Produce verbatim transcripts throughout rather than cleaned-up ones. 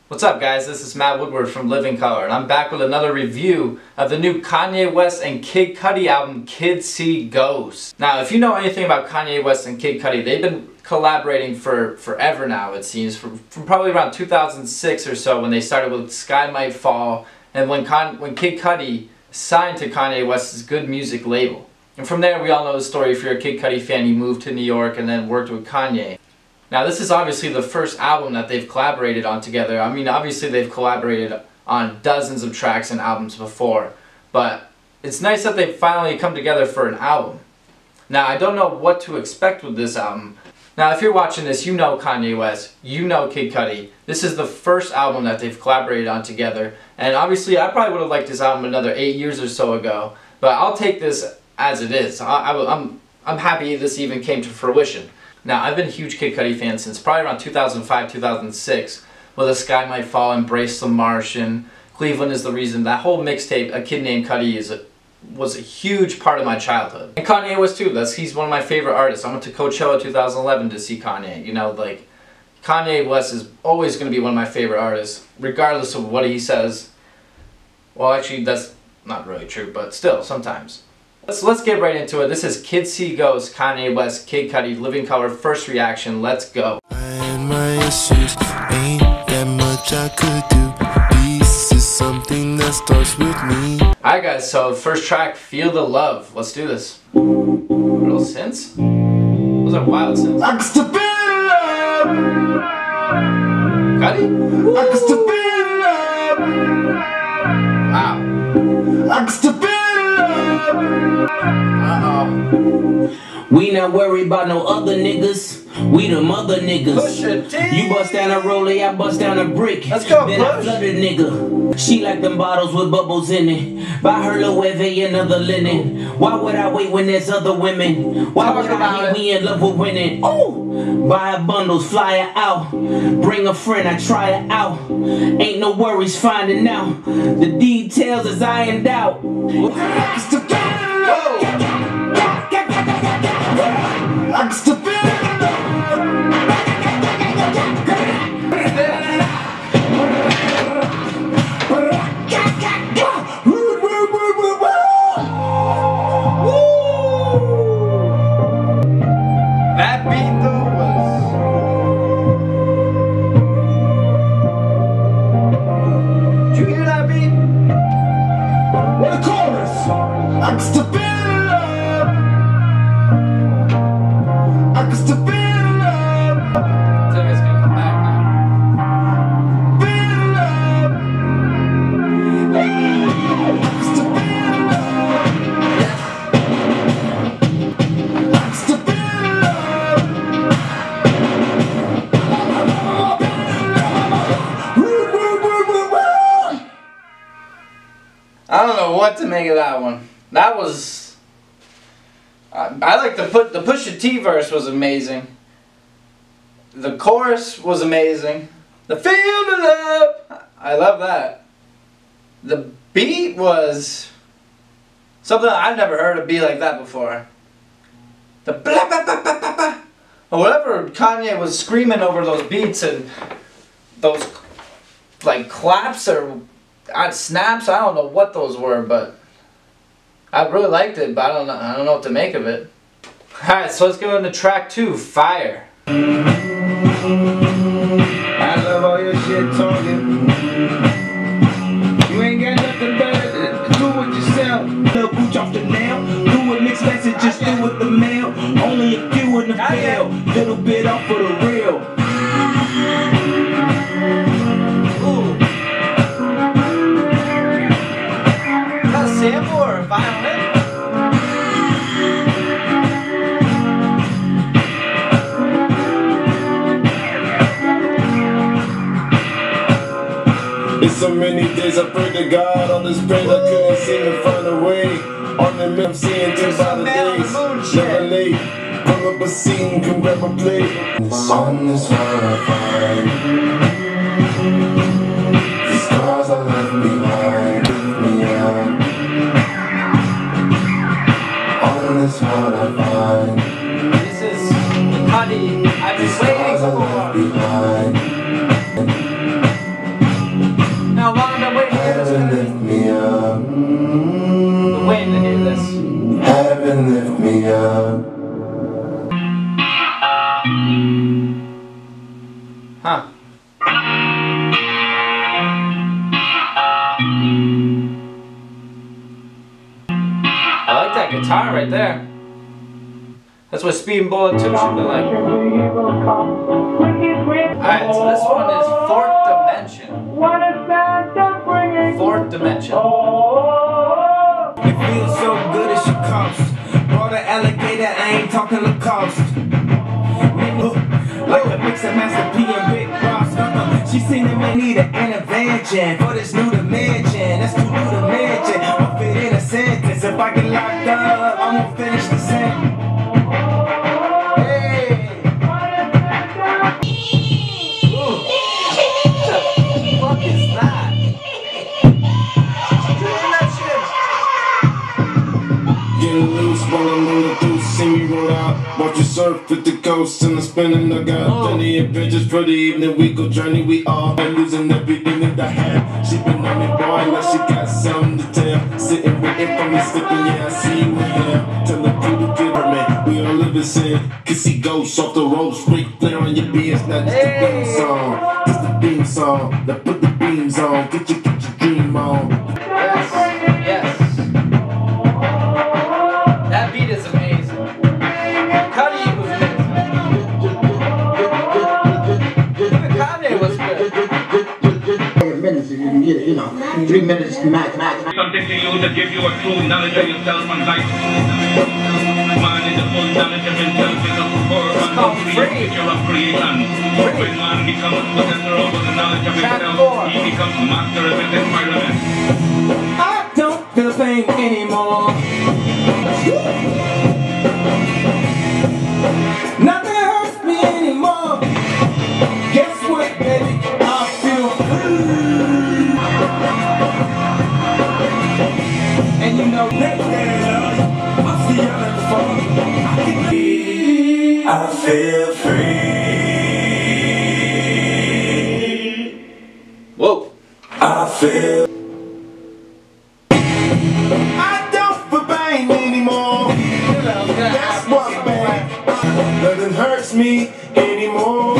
What's up, guys? This is Matt Woodward from Living Color, and I'm back with another review of the new Kanye West and Kid Cudi album, Kids See Ghosts. Now, if you know anything about Kanye West and Kid Cudi, they've been collaborating for forever now, it seems, from, from probably around two thousand six or so when they started with Sky Might Fall, and when, Con when Kid Cudi signed to Kanye West's Good Music label. And from there, we all know the story. If you're a Kid Cudi fan, he moved to New York and then worked with Kanye. Now, this is obviously the first album that they've collaborated on together. I mean, obviously they've collaborated on dozens of tracks and albums before, but it's nice that they've finally come together for an album. Now, I don't know what to expect with this album. Now, if you're watching this, you know Kanye West, you know Kid Cudi. This is the first album that they've collaborated on together, and obviously I probably would have liked this album another eight years or so ago, but I'll take this as it is. I, I, I'm, I'm happy this even came to fruition. Now, I've been a huge Kid Cudi fan since probably around two thousand five, two thousand six, with The Sky Might Fall, Embrace the Martian, Cleveland is the Reason. That whole mixtape, A Kid Named Cudi, is a, was a huge part of my childhood. And Kanye was too. That's, he's one of my favorite artists. I went to Coachella two thousand eleven to see Kanye. You know, like, Kanye West is always going to be one of my favorite artists, regardless of what he says. Well, actually, that's not really true, but still, sometimes. So let's get right into it. This is Kids See Ghosts, Kanye West, Kid Cudi, Living Color, first reaction. Let's go. I had my issues, ain't that much I could do. This is something that starts with me. Alright guys, so first track, Feel the Love. Let's do this. Real synths? Those are wild synths. I can still feel love. Cudi? I can still feel love. Wow. I can still feel love. Uh-oh. We not worried about no other niggas. We the mother niggas. Pusha T. You bust down a rollie, I bust down a brick. Let's go, Then I Push. flood a nigga. She like them bottles with bubbles in it. Buy her Loewe and other linen. Why would I wait when there's other women? Why Talk would about I hate it. we in love with winning? Ooh! Buy her bundles, fly her out. Bring a friend, I try her out. Ain't no worries finding out. The details is ironed out. I can still feel love. I can still feel love. That beat though was... Did you hear that beat? What a chorus. I can still feel love. I can still feel love. I think it's gonna come back now. Feel love. I can still feel love. I can still feel love. I don't know what to make of that one. That was... I, I like the put the Pusha T verse was amazing. The chorus was amazing. The Feel the Love, I love that. The beat was something I've never heard a beat like that before. The blah blah blah blah blah blah, or whatever Kanye was screaming over those beats and those like claps or uh, snaps. I don't know what those were, but I really liked it. But I don't know. I don't know what to make of it. All right, so let's go into track two, Fire. I love all your shit talking. You ain't got nothing better to do with yourself. Little booch off the nail. Do it mixed messages through with the mail. Only a few in the fail. Little bit off for the real. Ooh. Is that a sample or a violin? It's so many days I prayed to God on this page I couldn't seem to find a way. On the map, I'm seeing ten by the days. Never late. Pull up a scene, can grab a plate. The sun is what I find. The scars I left behind. Lift me up. On this what I find. This is Cudi. I've been waiting for. Huh. I like that guitar right there. That's what Speed and Bullet two should be like. Alright, so this one is Fourth Dimension. Fourth Dimension. It feels so good as she comes. Brought an alligator, I ain't talking Lacoste. Like a mix of Master P and Big Boss. Uh-uh. She seen that we need an intervention for this new dimension. That's too new to mention. I'll fit in a sentence. If I get locked up, I won't finish the sentence. See me roll out, watch you surf at the coast and I'm spinning. I got oh. plenty adventures for the evening. We go journey, we all been losing everything that I had. She been on me, boy, like she got something to tell. Sitting waiting for me slipping, yeah, I see you in hell. Tell her to get her, man, we all live in sin. Can see ghosts off the ropes, straight flare on your beers. Not just the theme song, just the theme song. Now put the beams on, get your, get your dream on. Yes, yes. That beat is amazing. Cudi was amazing. Even Kanye was good. Minutes if you can get it, you know. Three minutes max, max, max. Something to you that give you a true knowledge of yourself and life. Man is the full knowledge of himself is a poor man who creates picture of creation. When man becomes possessor over the knowledge of himself, he becomes master of his environment. I don't feel the pain anymore. Nothing hurts me anymore. Guess what, baby? I feel free. And you know, next day, I'll see you never fall. I feel free. Whoa. I feel. I don't feel pain anymore. That's what, baby. Nothing hurts me anymore.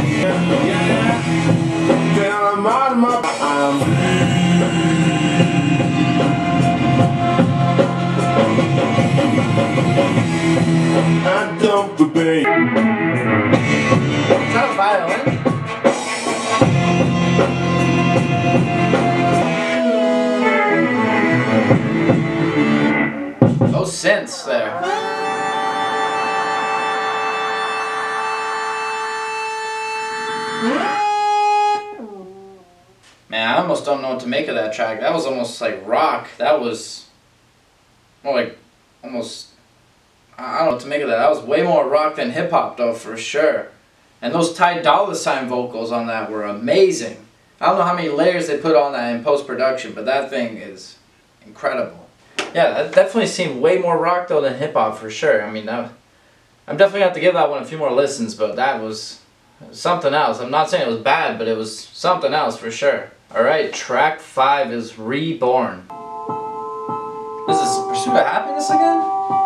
Till I'm out of my I'm I don't feel pain. Is that a violin? Those synths there. Man, I almost don't know what to make of that track. That was almost like rock. That was more like almost, I don't know what to make of that. That was way more rock than hip hop though, for sure. And those Ty Dolla $ign vocals on that were amazing. I don't know how many layers they put on that in post-production, but that thing is incredible. Yeah, that definitely seemed way more rock though than hip hop for sure. I mean, that, I'm definitely gonna have to give that one a few more listens, but that was something else. I'm not saying it was bad, but it was something else for sure. Alright, track five is Reborn. Is this Pursuit of Happiness again?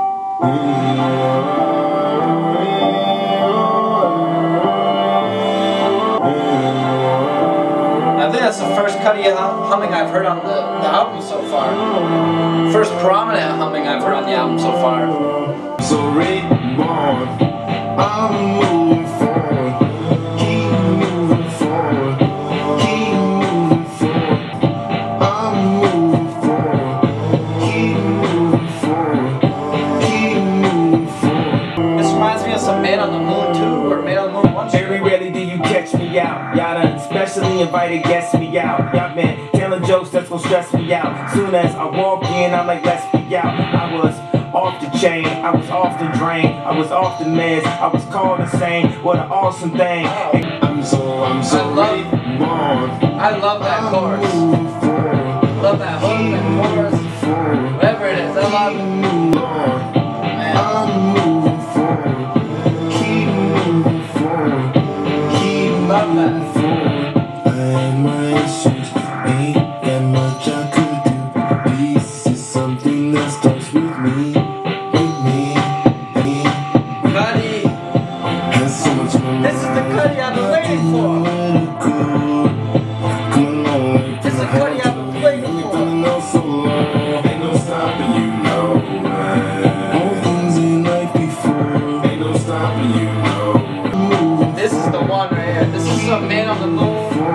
I think that's the first Cudi humming I've heard on the, the album so far. First prominent humming I've heard on the album so far. So reborn, I'm moving forward. Keep moving forward. Keep moving forward. I'm moving forward. Keep moving forward. Keep moving forward. This reminds me of some Man on the Moon two or Man on the Moon one. Very rarely do you catch me out. Y'all done specially invited guests me out. Y'all been telling jokes that's gonna stress me out. Soon as I walk in, I'm like, let's be out. I was off the chain, I was off the drain, I was off the meds, I was called insane. What an awesome thing. I'm so, I'm so I love, reborn. I love that chorus. Love that hook and chorus. Whatever it is, I love it. Man. I'm moving forward. Keep moving forward. Keep Love that. And my issues ain't that much I could do. Peace is something that starts with me, with me, me. Cudi. Has so much more. This is the Cudi I've been waiting for.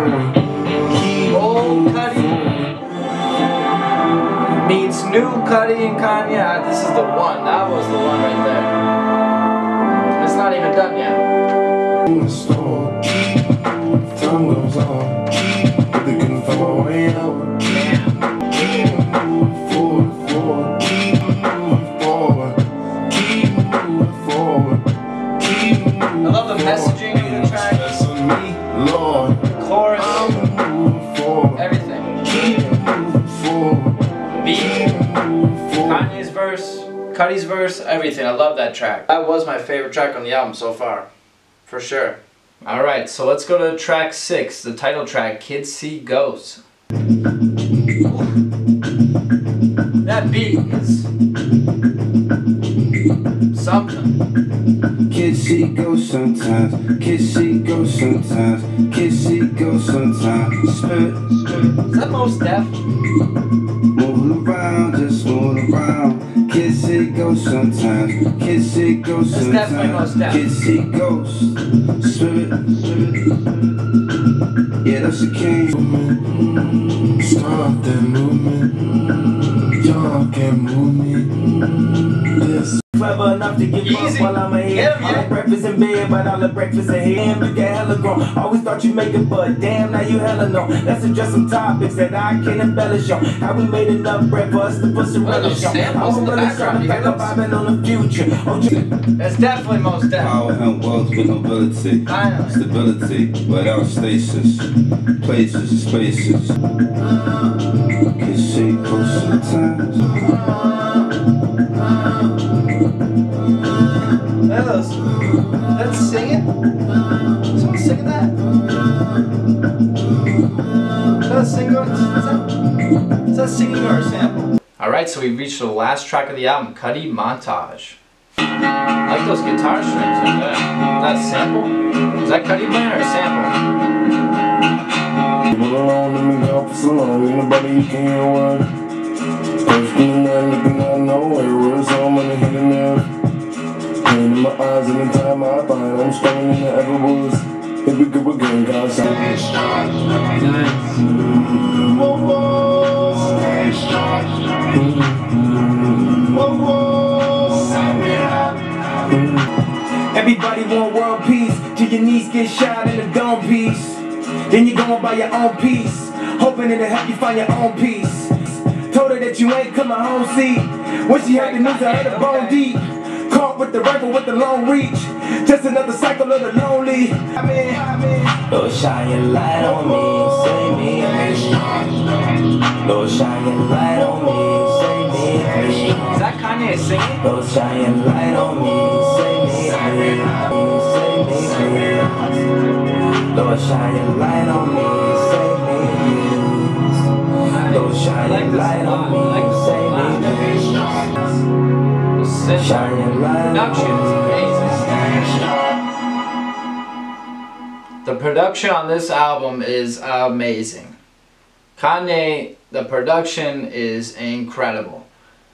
Old Cudi meets new Cudi and Kanye. Ah, this is the one. That was the one right there. It's not even done yet. Time goes on, but they couldn't find my way out. Keep moving forward, forward, keep moving forward, keep moving forward, keep moving. I love the messaging of the track. That's on me, Lord. Chorus, I'm moving forward, everything. keep moving forward, Beat, keep moving forward. Kanye's verse, Cudi's verse, everything. I love that track. That was my favorite track on the album so far, for sure. Alright, so let's go to track six, the title track, Kids See Ghosts. That beat is something. Kids see ghosts sometimes, kids see ghosts sometimes, kids see ghosts sometimes. Spirit, Is that Mos Def? moving around, just moving around. Kids see ghosts sometimes, kids see ghosts That's definitely Mos sometimes, Def. kids see ghosts. Spirit, yeah, that's the king. Stop that movement, y'all can't move me. This Clever enough to give up Easy. while I'm ahead. Get 'em, I yeah. like breakfast in bed, but I like breakfast ahead. Damn, you get hella grown. Always thought you make it, but damn, now you hella know. Let's address some topics that I can embellish on. How we made enough bread for us to put some What are relish those on. samples in the background? You hear I'm those? vibing on the future. Oh, you- That's definitely Mos Def. Power and wealth with nobility, Finally. stability without stasis, places and spaces. Kids see ghosts sometimes. That's, that's singing? Someone singing that? Is that a singer? Is that, is that singing or a sample? Alright, so we've reached the last track of the album, Cudi Montage. I like those guitar strings right there. Is that a sample? Is that Cudi playing or a sample? people alone, let me go for so long. Ain't nobody you can hear a word. First thing I'm looking out of nowhere, words home on the hidden nerve. Pain in my eyes anytime I find I'm stronger than I ever was. Here we go again, cause I'm Everybody want world peace, till your knees get shot in the dome piece. Then you go and buy your own piece, hoping it'll help you find your own peace. Told her that you ain't coming home, see. When she heard the news, I heard her bone deep. Caught with the rifle with the long reach. Just another cycle of the lonely. I mean, I mean, Lord, shine your light on me, save me. Lord, shine your light on me, save me. Is that Kanye singing? Lord, shine your light on me, save me. Save me, Lord, shine your light on me, save me. Lord, shine your light on me, save me. Shine your light Production is amazing. The production on this album is amazing. Kanye, the production is incredible.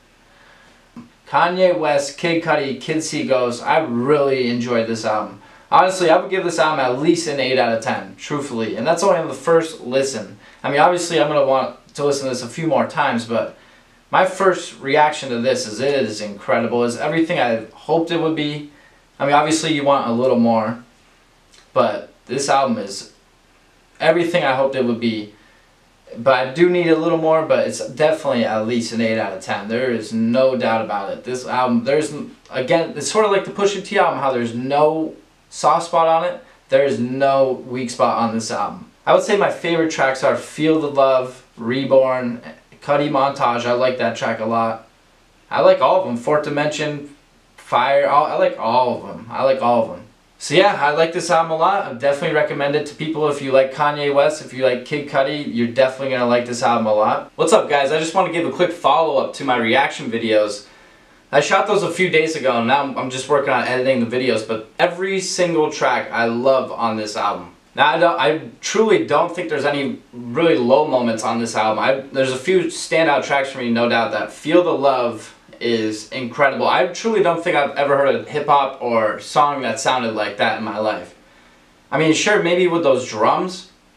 Kanye West, Kid Cudi, Kids See Ghosts, I really enjoyed this album. Honestly, I would give this album at least an eight out of ten, truthfully. And that's only on the first listen. I mean, obviously I'm going to want to listen to this a few more times, but my first reaction to this is it is incredible. It's everything I hoped it would be. I mean, obviously you want a little more, but this album is everything I hoped it would be. But I do need a little more, but it's definitely at least an eight out of ten. There is no doubt about it. This album, there's, again, it's sort of like the Pusha T album, how there's no soft spot on it. There is no weak spot on this album. I would say my favorite tracks are Feel the Love, Reborn, Cudi Montage. I like that track a lot. I like all of them. Fourth Dimension, Fire, all, I like all of them. I like all of them. So yeah, I like this album a lot. I definitely recommend it to people. If you like Kanye West, if you like Kid Cudi, you're definitely going to like this album a lot. What's up, guys? I just want to give a quick follow-up to my reaction videos. I shot those a few days ago, and now I'm just working on editing the videos, but every single track I love on this album. Now, I, don't, I truly don't think there's any really low moments on this album. I, there's a few standout tracks for me, no doubt. That Feel the Love is incredible. I truly don't think I've ever heard a hip-hop or song that sounded like that in my life. I mean, sure, maybe with those drums,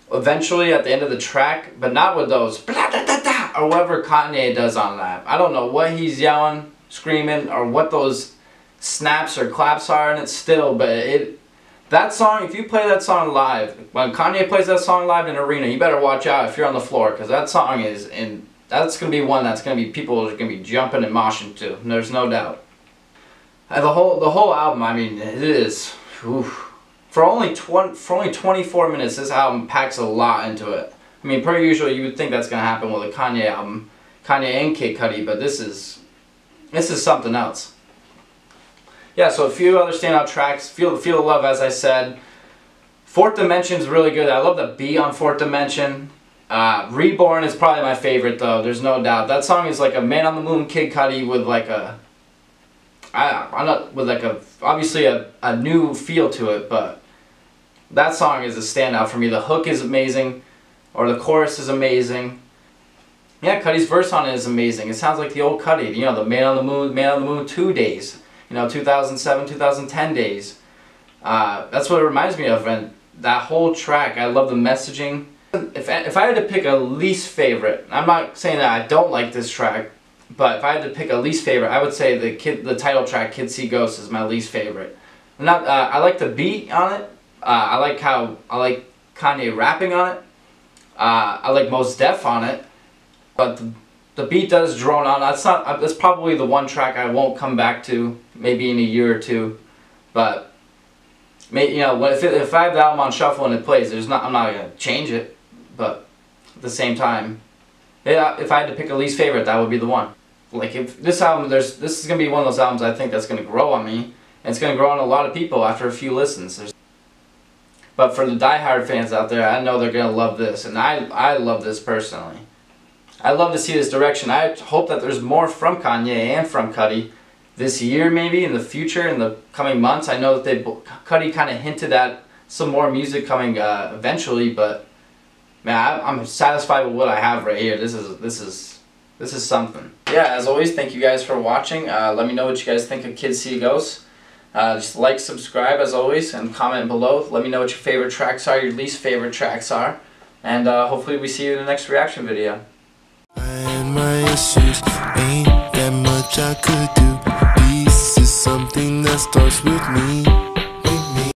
eventually at the end of the track, but not with those blah, da, da, da, or whatever Kanye does on that. I don't know what he's yelling, screaming, or what those snaps or claps are in it still, but it that song, if you play that song live, when Kanye plays that song live in an arena, you better watch out if you're on the floor, because that song is in that's gonna be one that's gonna be people are gonna be jumping and moshing to, and there's no doubt. And the whole the whole album, I mean, it is oof. for only twenty for only twenty-four minutes. This album packs a lot into it. I mean, per usual, you would think that's gonna happen with a Kanye album, Kanye and Kid Cudi, but this is this is something else. Yeah, so a few other standout tracks. Feel Feel the Love, as I said. Fourth Dimension is really good. I love the beat on Fourth Dimension. Uh, Reborn is probably my favorite though. There's no doubt. That song is like a Man on the Moon Kid Cudi with like a, I I'm not with like a obviously a a new feel to it, but that song is a standout for me. The hook is amazing, or the chorus is amazing. Yeah, Cudi's verse on it is amazing. It sounds like the old Cudi. You know, the Man on the Moon, Man on the Moon two days. You know, two thousand seven, two thousand ten days. Uh, that's what it reminds me of, and that whole track, I love the messaging. If, if I had to pick a least favorite, I'm not saying that I don't like this track, but if I had to pick a least favorite, I would say the kid, the title track, Kids See Ghosts, is my least favorite. I'm not, uh, I like the beat on it. Uh, I like how, I like Kanye rapping on it. Uh, I like Mos Def on it. But the, the beat does drone on. That's not, that's probably the one track I won't come back to, maybe in a year or two. But, you know, if, it, if I have the album on shuffle and it plays, there's not, I'm not going to change it. But at the same time, yeah, if I had to pick a least favorite, that would be the one. Like if this album, there's this is gonna be one of those albums I think that's gonna grow on me, and it's gonna grow on a lot of people after a few listens. There's, but for the diehard fans out there, I know they're gonna love this, and I I love this personally. I love to see this direction. I hope that there's more from Kanye and from Cudi this year, maybe in the future, in the coming months. I know that they Cudi kind of hinted at some more music coming uh, eventually, but. Man, I'm satisfied with what I have right here. This is this is this is something. Yeah, as always, thank you guys for watching. Uh, let me know what you guys think of Kids See Ghosts. Uh, just like, subscribe as always, and comment below. Let me know what your favorite tracks are, your least favorite tracks are, and uh, hopefully we see you in the next reaction video. And my issues ain't that much I could do. Peace is something that starts with me.